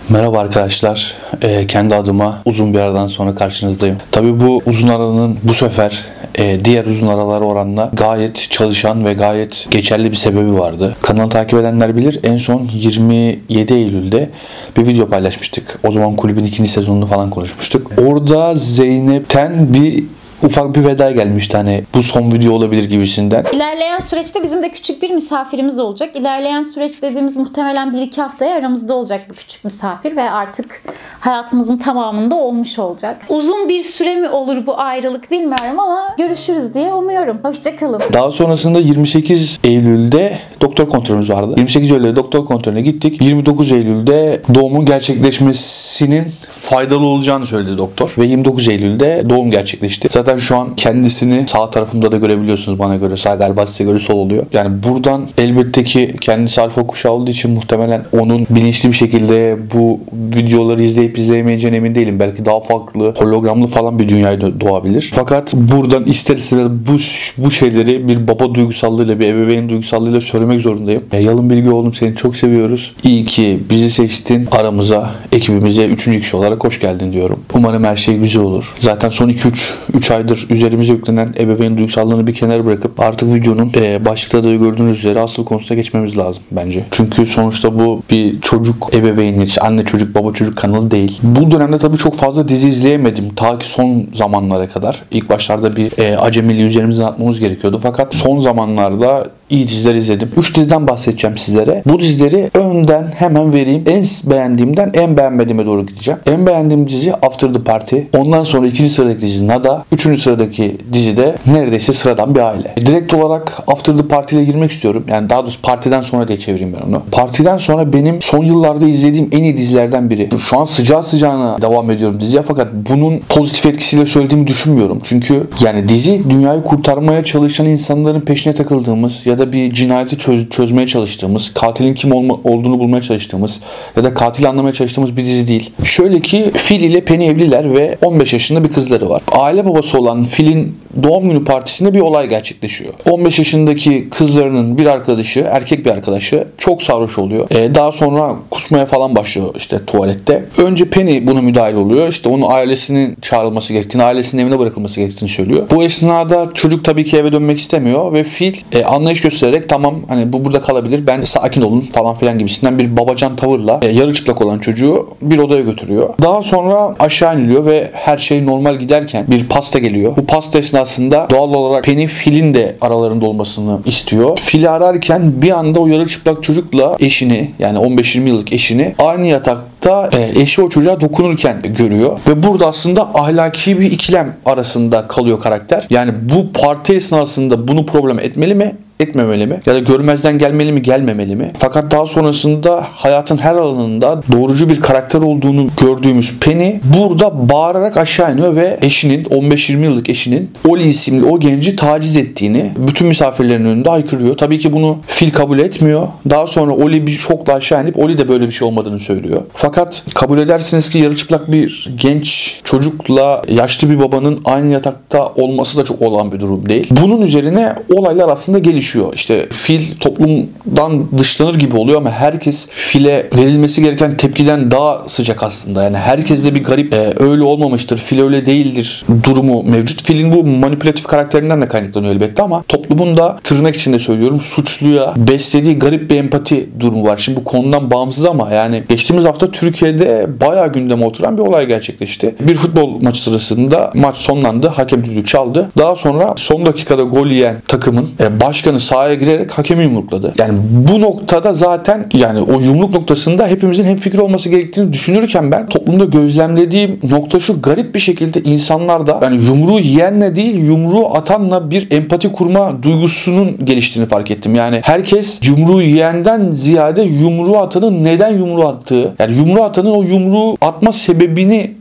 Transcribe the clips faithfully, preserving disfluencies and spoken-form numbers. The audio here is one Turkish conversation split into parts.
Merhaba arkadaşlar. Ee, kendi adıma uzun bir aradan sonra karşınızdayım. Tabii bu uzun aranın bu sefer e, diğer uzun aralar oranla gayet çalışan ve gayet geçerli bir sebebi vardı. Kanalı takip edenler bilir. En son yirmi yedi Eylül'de bir video paylaşmıştık. O zaman kulübün ikinci sezonunu falan konuşmuştuk. Orada Zeynep'ten bir ufak bir veda gelmişti, hani bu son video olabilir gibisinden. İlerleyen süreçte bizim de küçük bir misafirimiz olacak. İlerleyen süreç dediğimiz muhtemelen bir iki haftaya aramızda olacak bu küçük misafir ve artık hayatımızın tamamında olmuş olacak. Uzun bir süre mi olur bu ayrılık bilmiyorum ama görüşürüz diye umuyorum. Hoşçakalın. Daha sonrasında yirmi sekiz Eylül'de doktor kontrolümüz vardı. yirmi sekiz Eylül'de doktor kontrolüne gittik. yirmi dokuz Eylül'de doğumun gerçekleşmesinin faydalı olacağını söyledi doktor. Ve yirmi dokuz Eylül'de doğum gerçekleşti. Zaten şu an kendisini sağ tarafımda da görebiliyorsunuz bana göre. Sağ galiba size göre sol oluyor. Yani buradan elbette ki kendisi alfa kuşağı olduğu için muhtemelen onun bilinçli bir şekilde bu videoları izleyip izleyemeyeceğine emin değilim. Belki daha farklı, hologramlı falan bir dünyayı doğabilir. Fakat buradan ister istemez bu, bu şeyleri bir baba duygusallığıyla, bir ebeveyn duygusallığıyla söylemek zorundayım. E, Yalın Bilgi oğlum, seni çok seviyoruz. İyi ki bizi seçtin. Aramıza, ekibimize üçüncü kişi olarak hoş geldin diyorum. Umarım her şey güzel olur. Zaten son iki üç aydır üzerimize yüklenen ebeveyn duygusallığını bir kenara bırakıp artık videonun e, başlıkta da gördüğünüz üzere asıl konusuna geçmemiz lazım bence. Çünkü sonuçta bu bir çocuk ebeveyni, işte anne çocuk baba çocuk kanalı değil. Bu dönemde tabii çok fazla dizi izleyemedim. Ta ki son zamanlara kadar. İlk başlarda bir e, acemiliği üzerimizden atmamız gerekiyordu. Fakat son zamanlarda iyi diziler izledim. üç diziden bahsedeceğim sizlere. Bu dizileri önden hemen vereyim. En beğendiğimden en beğenmediğime doğru gideceğim. En beğendiğim dizi After the Party. Ondan sonra ikinci sıradaki dizi Nada. Üçüncü sıradaki dizide neredeyse sıradan bir aile. Direkt olarak After the Party ile girmek istiyorum. Yani daha doğrusu partiden sonra diye çevireyim ben onu. Partiden sonra benim son yıllarda izlediğim en iyi dizilerden biri. Şu an sıcağı sıcağına devam ediyorum diziye, fakat bunun pozitif etkisiyle söylediğimi düşünmüyorum. Çünkü yani dizi dünyayı kurtarmaya çalışan insanların peşine takıldığımız ya da bir cinayeti çöz, çözmeye çalıştığımız, katilin kim olma, olduğunu bulmaya çalıştığımız ya da katili anlamaya çalıştığımız bir dizi değil. Şöyle ki Phil ile Penny evliler ve on beş yaşında bir kızları var. Aile babası olan Phil'in doğum günü partisinde bir olay gerçekleşiyor. on beş yaşındaki kızlarının bir arkadaşı, erkek bir arkadaşı çok sarhoş oluyor. Ee, daha sonra kusmaya falan başlıyor işte tuvalette. Önce Penny buna müdahil oluyor. İşte onun ailesinin çağrılması gerektiğini, ailesinin evine bırakılması gerektiğini söylüyor. Bu esnada çocuk tabii ki eve dönmek istemiyor ve Phil e, anlayış göstererek tamam hani bu burada kalabilir, ben sakin olun falan filan gibisinden bir babacan tavırla e, yarı çıplak olan çocuğu bir odaya götürüyor. Daha sonra aşağı iniliyor ve her şey normal giderken bir pasta geliyor. Bu pasta esnasında doğal olarak Penny Phil'in de aralarında olmasını istiyor. Phil'i ararken bir anda o yarı çıplak çocukla eşini, yani on beş yirmi yıllık eşini aynı yatakta e, eşi o çocuğa dokunurken görüyor. Ve burada aslında ahlaki bir ikilem arasında kalıyor karakter. Yani bu parti esnasında bunu problem etmeli mi? Etmemeli mi? Ya da görmezden gelmeli mi, gelmemeli mi? Fakat daha sonrasında hayatın her alanında doğrucu bir karakter olduğunu gördüğümüz Penny burada bağırarak aşağı iniyor ve eşinin, on beş yirmi yıllık eşinin Oli isimli o genci taciz ettiğini bütün misafirlerin önünde haykırıyor. Tabii ki bunu Phil kabul etmiyor. Daha sonra Oli bir şokla aşağı inip Oli de böyle bir şey olmadığını söylüyor. Fakat kabul edersiniz ki yarı çıplak bir genç çocukla yaşlı bir babanın aynı yatakta olması da çok olağan bir durum değil. Bunun üzerine olaylar aslında gelişiyor. İşte Phil toplumdan dışlanır gibi oluyor ama herkes Phil'e verilmesi gereken tepkiden daha sıcak aslında. Yani herkes de bir garip e, öyle olmamıştır, Phil öyle değildir durumu mevcut. Phil'in bu manipülatif karakterinden de kaynaklanıyor elbette ama toplumun da tırnak içinde söylüyorum suçluya beslediği garip bir empati durumu var. Şimdi bu konudan bağımsız ama yani geçtiğimiz hafta Türkiye'de bayağı gündeme oturan bir olay gerçekleşti. Bir futbol maçı sırasında maç sonlandı. Hakem düdüğü çaldı. Daha sonra son dakikada gol yiyen takımın e, başkanı sahaya girerek hakemi yumrukladı. Yani bu noktada zaten yani o yumruk noktasında hepimizin hemfikir olması gerektiğini düşünürken ben toplumda gözlemlediğim nokta şu: garip bir şekilde insanlar da yani yumruğu yiyenle değil yumruğu atanla bir empati kurma duygusunun geliştiğini fark ettim. Yani herkes yumruğu yiyenden ziyade yumruğu atanın neden yumruğu attığı, yani yumruğu atanın o yumruğu atma sebebini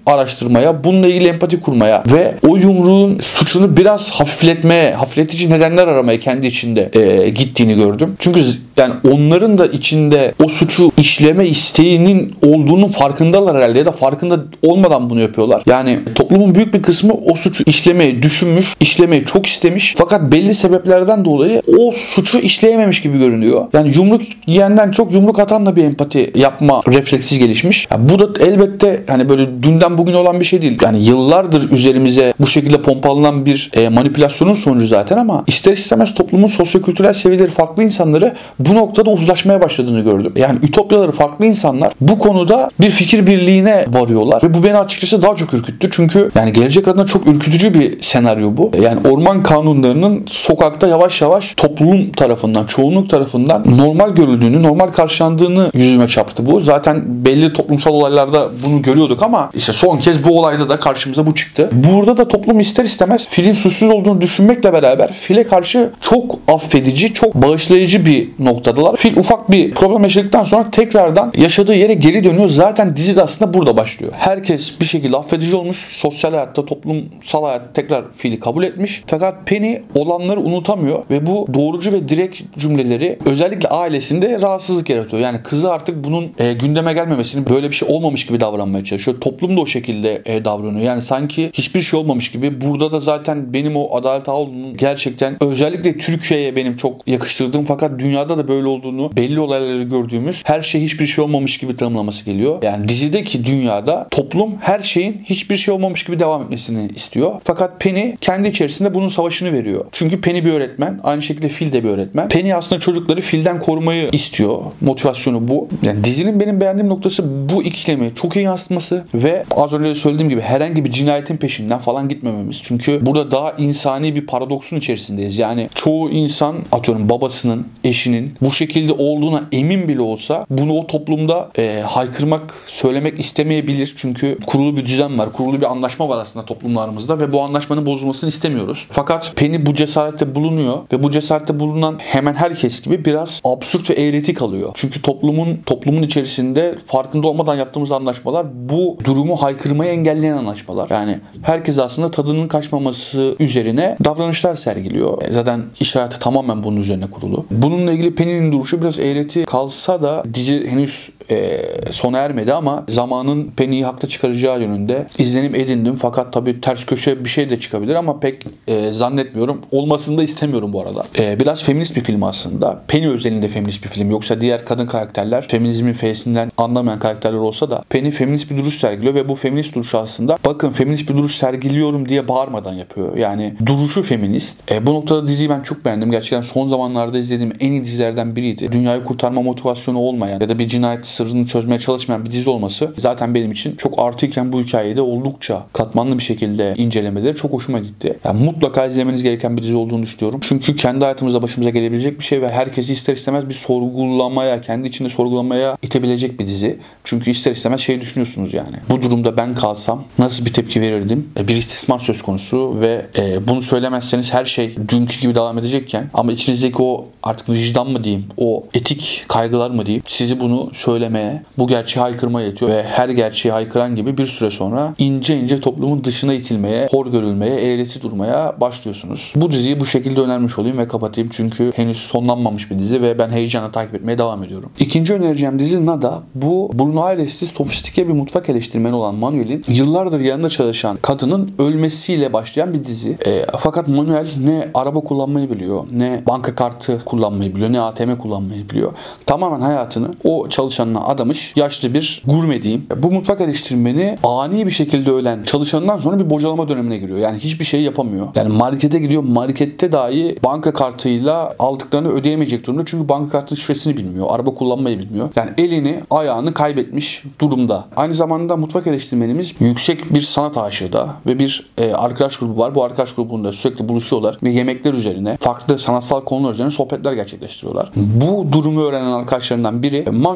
araştırmaya, bununla ilgili empati kurmaya ve o yumruğun suçunu biraz hafifletmeye, hafifletici nedenler aramaya kendi içinde e, gittiğini gördüm. Çünkü yani onların da içinde o suçu işleme isteğinin olduğunun farkındalar herhalde ya da farkında olmadan bunu yapıyorlar. Yani toplumun büyük bir kısmı o suçu işlemeyi düşünmüş, işlemeyi çok istemiş fakat belli sebeplerden dolayı o suçu işleyememiş gibi görünüyor. Yani yumruk yiyenden çok yumruk atanla bir empati yapma refleksi gelişmiş. Yani bu da elbette hani böyle dünden bugün olan bir şey değil. Yani yıllardır üzerimize bu şekilde pompalanan bir e, manipülasyonun sonucu zaten ama ister istemez toplumun sosyokültürel seviyeleri farklı insanları bu noktada uzlaşmaya başladığını gördüm. Yani ütopyaları farklı insanlar bu konuda bir fikir birliğine varıyorlar ve bu beni açıkçası daha çok ürküttü. Çünkü yani gelecek adına çok ürkütücü bir senaryo bu. Yani orman kanunlarının sokakta yavaş yavaş toplum tarafından, çoğunluk tarafından normal görüldüğünü, normal karşılandığını yüzüme çarptı bu. Zaten belli toplumsal olaylarda bunu görüyorduk ama işte son kez bu olayda da karşımıza bu çıktı. Burada da toplum ister istemez filin suçsuz olduğunu düşünmekle beraber file karşı çok affedici, çok bağışlayıcı bir noktadılar. Fil ufak bir problem yaşadıktan sonra tekrardan yaşadığı yere geri dönüyor. Zaten dizi de aslında burada başlıyor. Herkes bir şekilde affedici olmuş. Sosyal hayatta, toplumsal hayatta tekrar fili kabul etmiş. Fakat Penny olanları unutamıyor ve bu doğrucu ve direkt cümleleri özellikle ailesinde rahatsızlık yaratıyor. Yani kızı artık bunun e, gündeme gelmemesini, böyle bir şey olmamış gibi davranmaya çalışıyor. Toplum da o şekilde e, davranıyor. Yani sanki hiçbir şey olmamış gibi. Burada da zaten benim o Adalet Ağaoğlu'nun gerçekten özellikle Türkiye'ye benim çok yakıştırdığım fakat dünyada da böyle olduğunu, belli olayları gördüğümüz her şey hiçbir şey olmamış gibi tanımlaması geliyor. Yani dizideki dünyada toplum her şeyin hiçbir şey olmamış gibi devam etmesini istiyor. Fakat Penny kendi içerisinde bunun savaşını veriyor. Çünkü Penny bir öğretmen. Aynı şekilde Phil de bir öğretmen. Penny aslında çocukları Phil'den korumayı istiyor. Motivasyonu bu. Yani dizinin benim beğendiğim noktası bu ikilemi çok iyi yansıtması ve az önce de söylediğim gibi herhangi bir cinayetin peşinden falan gitmememiz. Çünkü burada daha insani bir paradoksun içerisindeyiz. Yani çoğu insan atıyorum babasının, eşinin bu şekilde olduğuna emin bile olsa bunu o toplumda e, haykırmak, söylemek istemeyebilir. Çünkü kurulu bir düzen var, kurulu bir anlaşma var aslında toplumlarımızda ve bu anlaşmanın bozulmasını istemiyoruz. Fakat Penny bu cesarette bulunuyor ve bu cesarette bulunan hemen herkes gibi biraz absürt ve eğreti kalıyor. Çünkü toplumun toplumun içerisinde farkında olmadan yaptığımız anlaşmalar bu durumu haykırmayı engelleyen anlaşmalar. Yani herkes aslında tadının kaçmaması üzerine davranışlar sergiliyor. Zaten iş hayatı tamamen bunun üzerine kurulu. Bununla ilgili Penny'nin duruşu biraz eğreti kalsa da dizi henüz e, sona ermedi ama zamanın Penny'yi haklı çıkaracağı yönünde izlenim edindim. Fakat tabii ters köşe bir şey de çıkabilir ama pek e, zannetmiyorum. Olmasını da istemiyorum bu arada. E, biraz feminist bir film aslında. Penny özelinde feminist bir film. Yoksa diğer kadın karakterler feminizmin feysinden anlamayan karakterler olsa da Penny feminist bir duruş sergiliyor ve bu feminist duruş aslında bakın feminist bir duruş sergiliyorum diye bağırmadan yapıyor. Yani duruşu feminist. E, bu noktada diziyi ben çok beğendim. Gerçekten son zamanlarda izlediğim en iyi dizilerden biriydi. Dünyayı kurtarma motivasyonu olmayan ya da bir cinayet sırrını çözmeye çalışmayan bir dizi olması zaten benim için çok artıyken bu hikayede oldukça katmanlı bir şekilde incelemeleri çok hoşuma gitti. Yani mutlaka izlemeniz gereken bir dizi olduğunu düşünüyorum. Çünkü kendi hayatımızda başımıza gelebilecek bir şey ve herkesi ister istemez bir sorgulamaya, kendi içinde sorgulamaya itebilecek bir dizi. Çünkü ister istemez şey düşünüyorsunuz yani. Bu durumda ben kalsam nasıl bir tepki verirdim? Bir istismar söz konusu ve e, bunu söylemezseniz her şey dünkü gibi devam edecekken ama içinizdeki o artık vicdan mı diyeyim, o etik kaygılar mı diyeyim, sizi bunu söylemeye, bu gerçeği haykırmaya yetiyor ve her gerçeği haykıran gibi bir süre sonra ince ince toplumun dışına itilmeye, hor görülmeye, eğreti durmaya başlıyorsunuz. Bu diziyi bu şekilde önermiş olayım ve kapatayım çünkü henüz sonlanmamış bir dizi ve ben heyecanla takip etmeye devam ediyorum. İkinci önereceğim dizi Nada. Bu Buenos Aires'te sofistike bir mutfak eleştirmeni olan Manuel'in yıllardır yanında çalışan kadının ölmesiyle başlayan bir dizi. E, fakat Manuel ne araba kullanmayı biliyor, ne banka kartı kullanmayı biliyor, ne A T M kullanmayı biliyor. Tamamen hayatını o çalışanına adamış yaşlı bir gurme diyeyim. Bu mutfak eleştirmeni ani bir şekilde ölen çalışanından sonra bir bocalama dönemine giriyor. Yani hiçbir şey yapamıyor. Yani markete gidiyor. Markette dahi banka kartıyla aldıklarını ödeyemeyecek durumda. Çünkü banka kartının şifresini bilmiyor. Araba kullanmayı bilmiyor. Yani elini, ayağını kaybetmiş durumda. Aynı zamanda mutfak eleştirmenimiz yüksek bir sanat aşığı da ve bir e, arkadaş grubu var. Bu arkadaş grubunda sürekli buluşuyorlar ve yemekler üzerine, farklı sanatsal konular üzerine sohbetler gerçekleştiriyorlar. Bu durumu öğrenen arkadaşlarından biri Manuel'e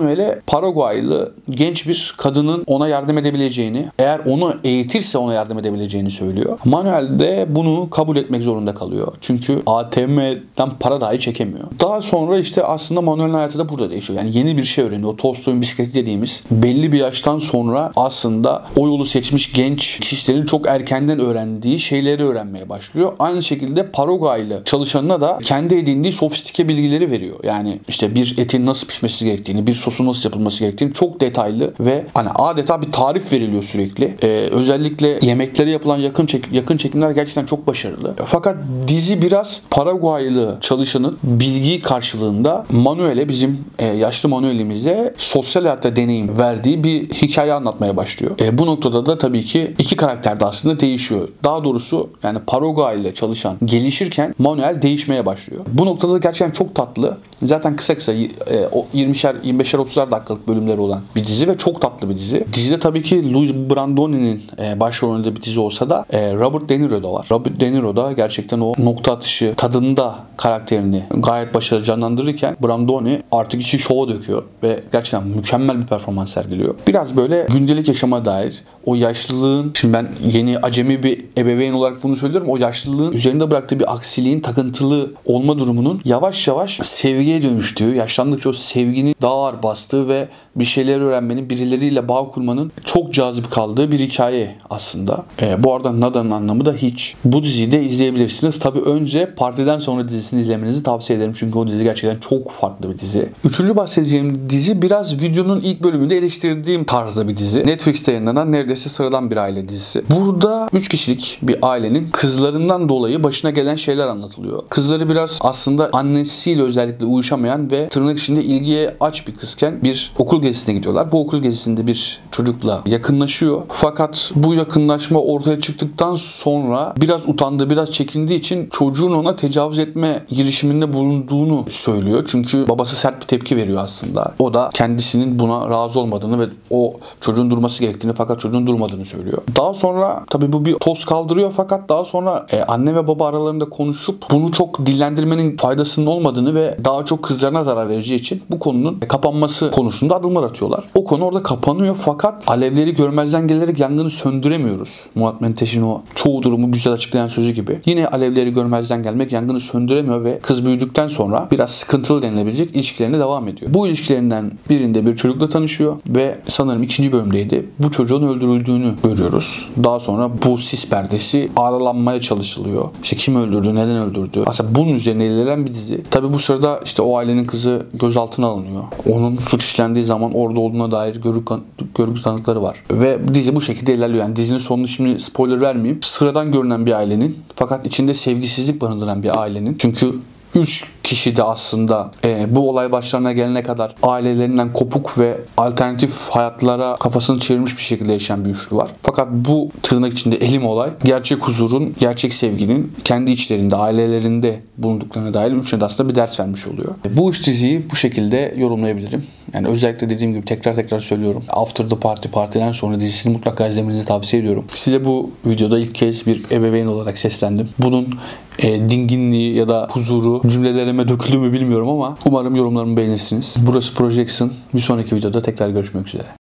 Paraguaylı genç bir kadının ona yardım edebileceğini, eğer onu eğitirse ona yardım edebileceğini söylüyor. Manuel de bunu kabul etmek zorunda kalıyor. Çünkü A T M'den para dahi çekemiyor. Daha sonra işte aslında Manuel'in hayatı da burada değişiyor. Yani yeni bir şey öğreniyor. Tolstoy'un bisikleti dediğimiz belli bir yaştan sonra aslında o yolu seçmiş genç kişilerin çok erkenden öğrendiği şeyleri öğrenmeye başlıyor. Aynı şekilde Paraguaylı çalışanına da kendi edindiği sofistike bilgileri veriyor. Yani işte bir etin nasıl pişmesi gerektiğini, bir sosun nasıl yapılması gerektiğini çok detaylı ve hani adeta bir tarif veriliyor sürekli. Ee, özellikle yemeklere yapılan yakın çek yakın çekimler gerçekten çok başarılı. Fakat dizi biraz Paraguaylı çalışanın bilgi karşılığında Manuel'e, bizim e, yaşlı Manuel'imize sosyal hayatta deneyim verdiği bir hikaye anlatmaya başlıyor. E, bu noktada da tabii ki iki karakter de aslında değişiyor. Daha doğrusu yani Paraguaylı çalışan gelişirken Manuel değişmeye başlıyor. Bu noktada gerçekten çok tatlı. Zaten kısa kısa e, yirmişer yirmi beşer otuzar dakikalık bölümleri olan bir dizi ve çok tatlı bir dizi. Dizide tabii ki Luis Brandoni'nin e, başrolünde bir dizi olsa da e, Robert De Niro da var. Robert De Niro da gerçekten o nokta atışı tadında karakterini gayet başarılı canlandırırken Brandoni artık işi şova döküyor ve gerçekten mükemmel bir performans sergiliyor. Biraz böyle gündelik yaşama dair o yaşlılığın, şimdi ben yeni acemi bir ebeveyn olarak bunu söylüyorum, o yaşlılığın üzerinde bıraktığı bir aksiliğin takıntılı olma durumunun yavaş yavaş sevgiye dönüştüğü, yaşlandıkça o sevginin daha ağır bastığı ve bir şeyler öğrenmenin, birileriyle bağ kurmanın çok cazip kaldığı bir hikaye aslında. E, bu arada Nada'nın anlamı da hiç. Bu diziyi de izleyebilirsiniz. Tabii önce Partiden Sonra dizisini izlemenizi tavsiye ederim. Çünkü o dizi gerçekten çok farklı bir dizi. Üçüncü bahsedeceğim dizi biraz videonun ilk bölümünde eleştirdiğim tarzda bir dizi. Netflix'te yayınlanan neredeyse sıradan bir aile dizisi. Burada üç kişilik bir ailenin kızlarından dolayı başına gelen şeyler anlatılıyor. Kızları biraz aslında annesiyle özellikle uyuşamayan ve tırnak içinde ilgiye aç bir kızken bir okul gezisine gidiyorlar. Bu okul gezisinde bir çocukla yakınlaşıyor. Fakat bu yakınlaşma ortaya çıktıktan sonra biraz utandığı, biraz çekindiği için çocuğun ona tecavüz etme girişiminde bulunduğunu söylüyor. Çünkü babası sert bir tepki veriyor aslında. O da kendisinin buna razı olmadığını ve o çocuğun durması gerektiğini fakat çocuğun durmadığını söylüyor. Daha sonra tabii bu bir toz kaldırıyor fakat daha sonra e, anne ve baba aralarında konuşup bunu çok dillendirmenin faydasının olmadığını ve daha çok kızlarına zarar vereceği için bu konunun kapanması konusunda adımlar atıyorlar. O konu orada kapanıyor fakat alevleri görmezden gelerek yangını söndüremiyoruz. Murat Menteş'in o çoğu durumu güzel açıklayan sözü gibi. Yine alevleri görmezden gelmek yangını söndüremiyor ve kız büyüdükten sonra biraz sıkıntılı denilebilecek ilişkilerine devam ediyor. Bu ilişkilerinden birinde bir çocukla tanışıyor ve sanırım ikinci bölümdeydi. Bu çocuğun öldürüldüğünü görüyoruz. Daha sonra bu sis perdesi aralanmaya çalışılıyor. İşte kim öldürdü, neden öldürdü. Aslında bunun üzerine ilerleyen bir dizi. Tabii bu sırada işte o ailenin kızı gözaltına alınıyor. Onun suç işlendiği zaman orada olduğuna dair görgü, görgü tanıkları var. Ve dizi bu şekilde ilerliyor. Yani dizinin sonunu şimdi spoiler vermeyeyim. Sıradan görünen bir ailenin fakat içinde sevgisizlik barındıran bir ailenin. Çünkü üç kişi de aslında e, bu olay başlarına gelene kadar ailelerinden kopuk ve alternatif hayatlara kafasını çevirmiş bir şekilde yaşayan bir üçlü var. Fakat bu tırnak içinde elim olay gerçek huzurun, gerçek sevginin kendi içlerinde, ailelerinde bulunduklarına dair üçüne de aslında bir ders vermiş oluyor. E, bu üç diziyi bu şekilde yorumlayabilirim. Yani özellikle dediğim gibi tekrar tekrar söylüyorum. After the Party, Partiden Sonra dizisini mutlaka izlemenizi tavsiye ediyorum. Size bu videoda ilk kez bir ebeveyn olarak seslendim. Bunun e, dinginliği ya da huzuru cümlelerime döküldü mü bilmiyorum ama umarım yorumlarımı beğenirsiniz. Burası Projection. Bir sonraki videoda tekrar görüşmek üzere.